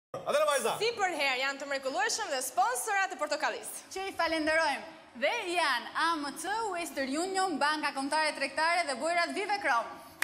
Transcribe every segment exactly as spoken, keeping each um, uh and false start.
Atëre vajza. Si për herë janë të mrekullueshëm dhe sponsorat e Portokallis. Që i falenderojmë. Dhe janë A M C, Western Union, Banka Kombëtare Tregtare dhe bujrat Vivekrom.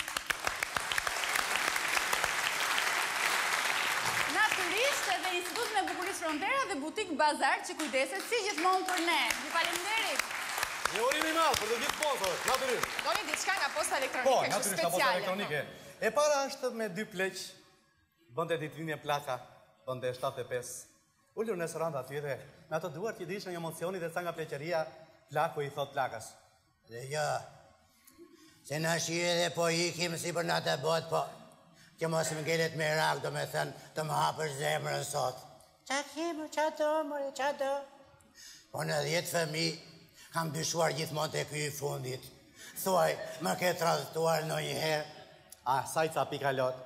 Natyrisht edhe Institutin e Bukurisë Frontera dhe Butik Bazar që kujdeset si gjithmonë për ne. Ju faleminderit. Një urim i madh për të gjithë sponsorët, natyrisht. Doni diçka nga posta elektronike, Po, kështu natyrisht nga posta speciale. elektronike. E para është me dy pleq, bënde ditëlindjen plaka, bënde shtatëdhjetë e pesë. Ullur në restorant aty dhe me ato duart që dishën një emocioni dhe ca nga pleqeria, plaku i thot plakas. Dhe jo, se na shire dhe po ikim si për nga të bot, po që mos më ngelet me rak, do me thënë të më hapër zemrën sot. Qa kemë, qa do, more, qa do? Po në dhjetë fëmi, kam dyshuar gjithmonë të ky i fundit. Thuaj, më ke tradhtuar në një herë. A, sajca pikalot.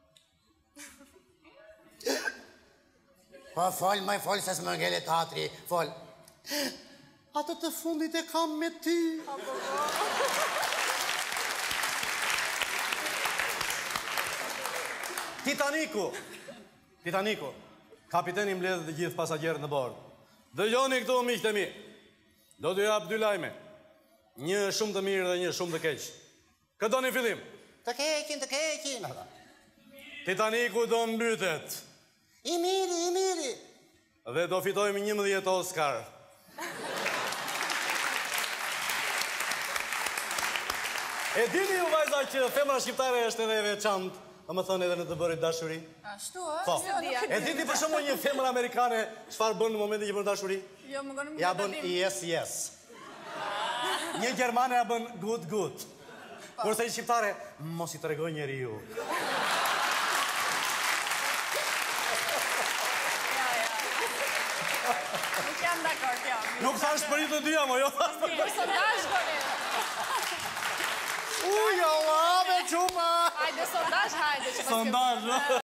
Po fol, më fol, se s'më ngelet hatri, fol. Atë të fundit e kam me ty. Titaniku. Titaniku. Kapiteni mbledh të gjithë pasagjerët në bord. Dëgjoni këtu miqtë e mi. Do t'ju jap dy lajme. Një shumë të mirë dhe një shumë të keq. Këtë do një fillim. Të keqin, të keqin. Titaniku do mbytet. I miri, i miri. Dhe do fitojmë njëmbëdhjetë Oscar. E dini ju vajza që femra shqiptare është edhe e veçantë, do më thënë edhe në të bërit dashuri? Ashtu, Po. është? E dini për shembull një femër amerikane çfarë bën në momentin që bën dashuri? Jo, më gënë më Ja bën yes, yes. Një gjermane ja bën good, good. Kurse një shqiptare, mos i tregoj njeriu. Nuk jam dakord, jo. Nuk thash për i të dyja, mo jo? Për sondazh bëni. Uja, ave, quma! Hajde sondazh, hajde që pas Sondazh,